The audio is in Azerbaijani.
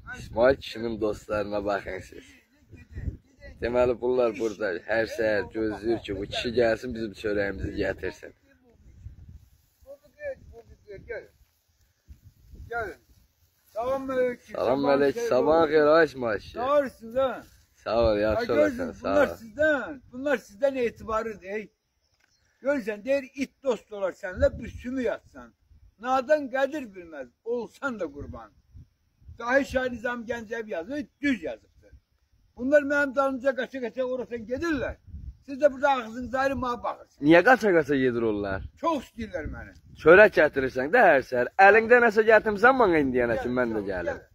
İsmail kişinin dostlarına baxın siz. Deməli bunlar burada hər səhər gözləyir ki, bu kişi gəlsin bizim çörəyimizi gətirsin. Gelin. Selamünaleyküm. Salamünaleyküm. Sabahın xeyir ay İsmail kişi. Sağ olasın ha. Sağ ol, yaxşı olasın. Sağ ol. Bunlar sizden etibarı değil. Görürsen der it dost olar senle bir sümü yatsan. Nadan kadir bilmez. Olsan da kurban. Dahi Şah Nizam Gencevi yazıyor. Düz yazıktır. Bunlar benim dalınca kaça kaça orasına gelirler. Siz de burada ağzınızı ayrıma bakırsınız. Niyə qaça-qaça gedir onlar? Çok istəyirlər məni. Çörək gətirirsən də hər səhər. Əlində nəsə gətirmirsən bana indiyənə ki, mən də gəlim.